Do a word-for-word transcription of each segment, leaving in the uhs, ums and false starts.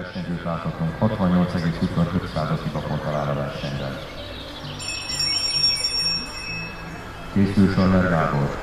versenyzőt láthatunk, hatvannyolc egész huszonöt hibaponttal áll a versenyben. Készül Soller Gábor.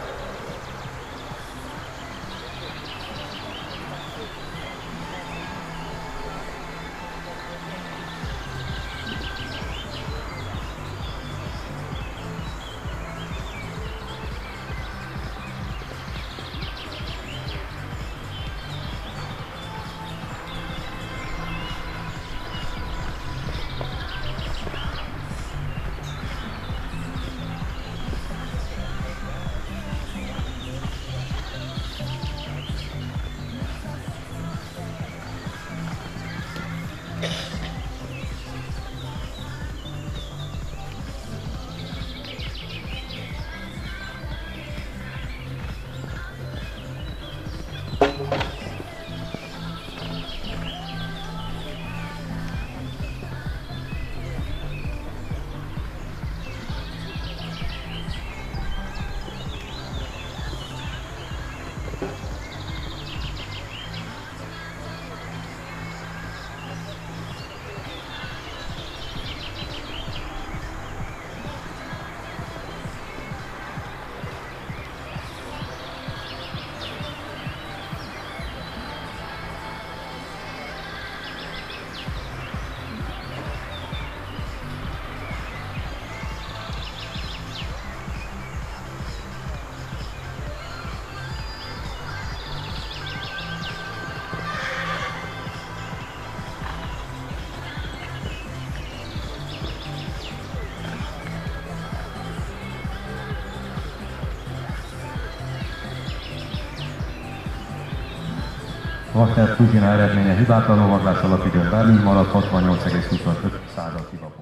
Walter Kuzsina eredménye hibátlan lovaglás alapidőn belül maradt hatvannyolc egész huszonöt hibapont.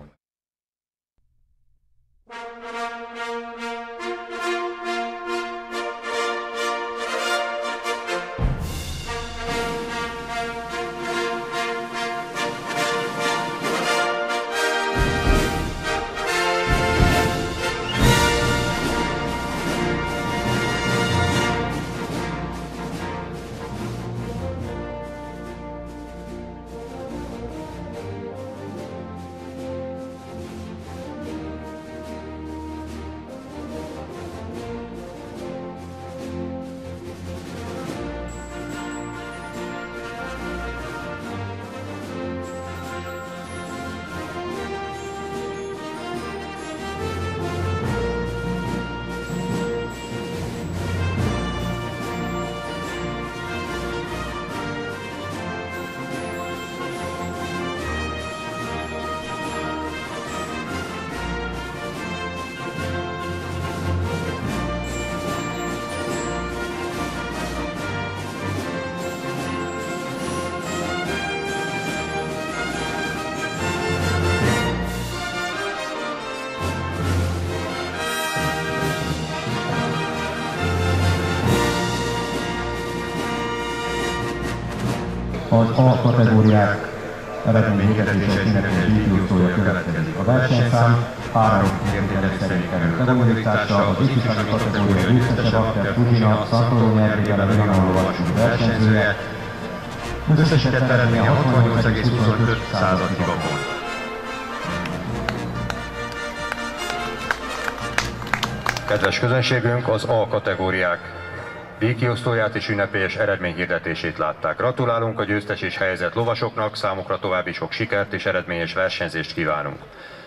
Az A kategóriák eredményhirdetése ünnepélyes díjkiosztója következik. A versenyszám három értékelés szerint kerül lebonyolításra, az ifjúsági kategória győztese Walter Kuzsina, Szantoró Erdélyen a Villanova lovasság versenyzője. Összesített eredménye hatvannyolc egész huszonöt hibapont. Kedves közönségünk, az A kategóriák díjkiosztóját és ünnepélyes eredményhirdetését látták. Gratulálunk a győztes és helyezett lovasoknak, számukra további sok sikert és eredményes versenyzést kívánunk.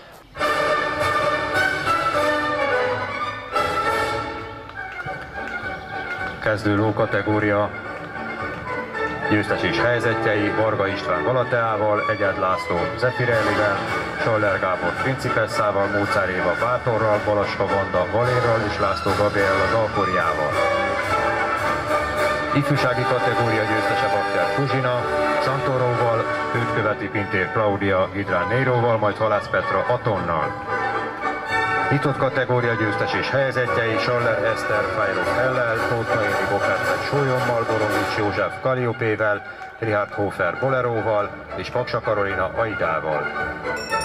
Kezdő ló kategória győztes és helyezettjei Varga István Galateával, Egyed László Zefirellivel, Soller Gábor Principesszával, Mócár Éva Bátorral, Balaska Vanda Valérral és László Gabriella Dalkoriával. Ifjúsági kategória győztese Walter Kuzsina, Szantoróval, őt követi Pintér Claudia Hidrán Néróval, majd Halász Petra Atonnal. Nyitott kategória győztes és helyezettjei Soller Eszter Fajrok Hellel, Tóth Noémi Bokerceg Sólyommal, Borovics József Kaliopével, Richard Hofer Boleróval és Paksa Karolina Aidával.